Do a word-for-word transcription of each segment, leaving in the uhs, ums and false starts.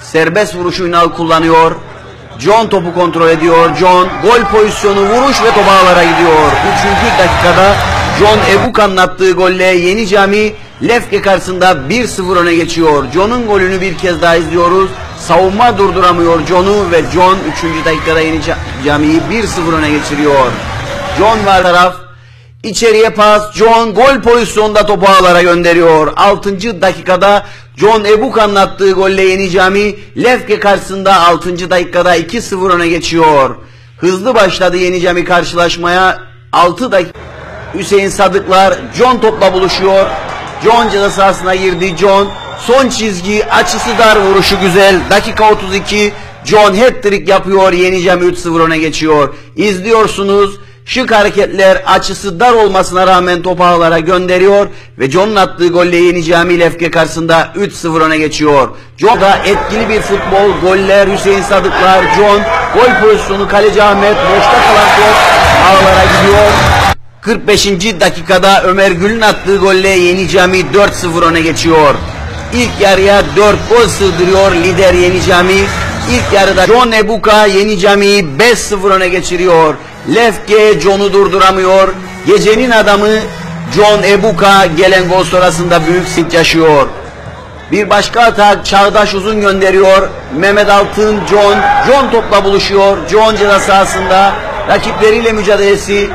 serbest vuruşu Ünal kullanıyor. John topu kontrol ediyor. John gol pozisyonu, vuruş ve top ağlara gidiyor. Üçüncü dakikada John Ebuka'nın attığı golle Yeni Cami Lefke karşısında bir sıfır öne geçiyor. John'un golünü bir kez daha izliyoruz. Savunma durduramıyor John'u ve John üçüncü dakikada Yeni Cami'yi bir sıfır öne geçiriyor. John var taraf. İçeriye pas. John gol pozisyonunda topu ağlara gönderiyor. altıncı dakikada John Ebuka'nın attığı golle Yeni Cami Lefke karşısında altıncı dakikada iki sıfır öne geçiyor. Hızlı başladı Yeni Cami karşılaşmaya. altı dakika. Hüseyin Sadıklar John topla buluşuyor. John ceza sahasına girdi. John son çizgi, açısı dar, vuruşu güzel. Dakika otuz iki. John hat-trick yapıyor. Yeni Cami üç sıfır öne geçiyor. İzliyorsunuz. Şık hareketler, açısı dar olmasına rağmen topu ağlara gönderiyor ve John'un attığı golle Yeni Cami Lefke karşısında üç sıfır öne geçiyor. John da etkili bir futbol, goller, Hüseyin Sadıklar, John, gol pozisyonu, kaleci Ahmet, boşta kalan top ağlara gidiyor. kırk beşinci dakikada Ömer Gül'ün attığı golle Yeni Cami dört sıfır öne geçiyor. İlk yarıya dört gol sığdırıyor lider Yeni Cami. İlk yarıda John Ebuka Yeni Cami'yi beş sıfır öne geçiriyor. Lefke John'u durduramıyor. Gecenin adamı John Ebuka gelen gol sonrasında büyük sit yaşıyor. Bir başka atak Çağdaş Uzun gönderiyor. Mehmet Altın, John. John topla buluşuyor. John ceza sahasında rakipleriyle mücadelesi.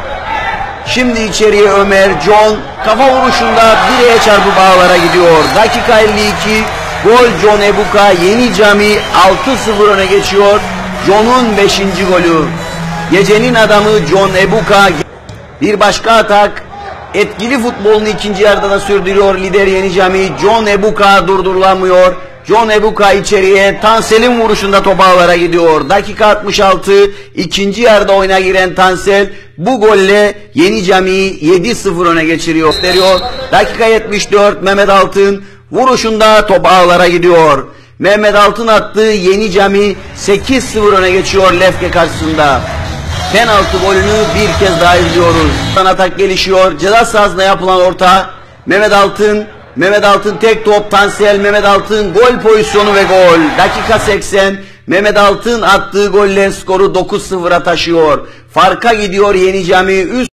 Şimdi içeriye Ömer, John kafa vuruşunda direğe çarpıp ağlara gidiyor. Dakika elli iki. Gol John Ebuka Yeni Cami altı sıfır öne geçiyor. John'un beşinci golü. Gecenin adamı John Ebuka. Bir başka atak. Etkili futbolunu ikinci yarıda da sürdürüyor lider Yeni Cami. John Ebuka durdurulamıyor. John Ebuka içeriye, Tansel'in vuruşunda top ağlara gidiyor. Dakika altmış altı. İkinci yarıda oyuna giren Tansel bu golle Yeni Cami'yi yedi sıfır öne geçiriyor. Dakika yetmiş dört. Mehmet Altın vuruşunda top ağlara gidiyor. Mehmet Altın attığı Yeni Cami sekiz sıfır öne geçiyor Lefke karşısında. Penaltı golünü bir kez daha izliyoruz. Atak gelişiyor. Ceza sahasında yapılan orta. Mehmet Altın. Mehmet Altın tek top. Tansel, Mehmet Altın gol pozisyonu ve gol. Dakika seksen. Mehmet Altın attığı golle skoru dokuz sıfıra taşıyor. Farka gidiyor Yeni Cami. Üst